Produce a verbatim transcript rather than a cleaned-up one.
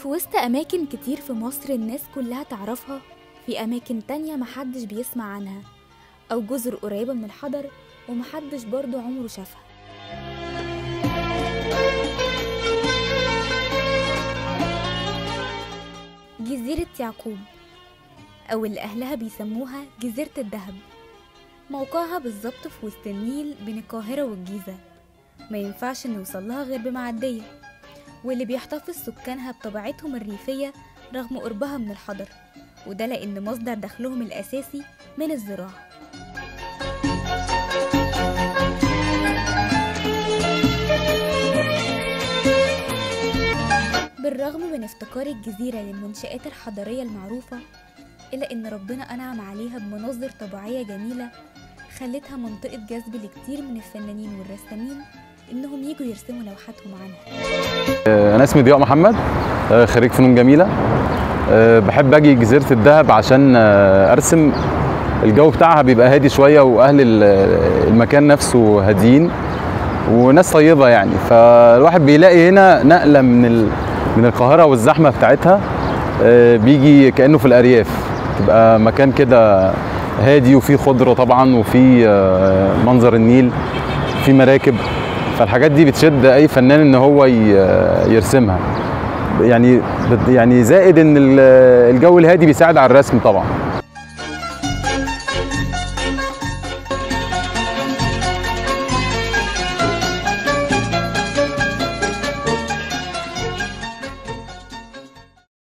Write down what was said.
في وسط أماكن كتير في مصر الناس كلها تعرفها، في أماكن تانية محدش بيسمع عنها، أو جزر قريبة من الحضر ومحدش برضو عمره شافها. جزيرة يعقوب، أو اللي أهلها بيسموها جزيرة الدهب، موقعها بالظبط في وسط النيل بين القاهرة والجيزة، ما ينفعش نوصلها غير بمعدية، واللي بيحتفظ سكانها بطبيعتهم الريفية رغم قربها من الحضر، وده لأن مصدر دخلهم الأساسي من الزراعة. بالرغم من افتقار الجزيرة للمنشآت الحضرية المعروفة، إلا إن ربنا أنعم عليها بمناظر طبيعية جميلة خلتها منطقة جذب لكتير من الفنانين والرسامين إنهم يجوا يرسموا لوحاتهم عنها. أنا اسمي ضياء محمد، خريج فنون جميلة. بحب أجي جزيرة الدهب عشان أرسم. الجو بتاعها بيبقى هادي شوية، وأهل المكان نفسه هاديين وناس طيبة يعني، فالواحد بيلاقي هنا نقلة من من القاهرة والزحمة بتاعتها، بيجي كأنه في الأرياف، تبقى مكان كده هادي وفيه خضرة طبعا، وفيه منظر النيل، فيه مراكب، فالحاجات دي بتشد أي فنان إن هو يرسمها. يعني يعني زائد إن الجو الهادي بيساعد على الرسم طبعا.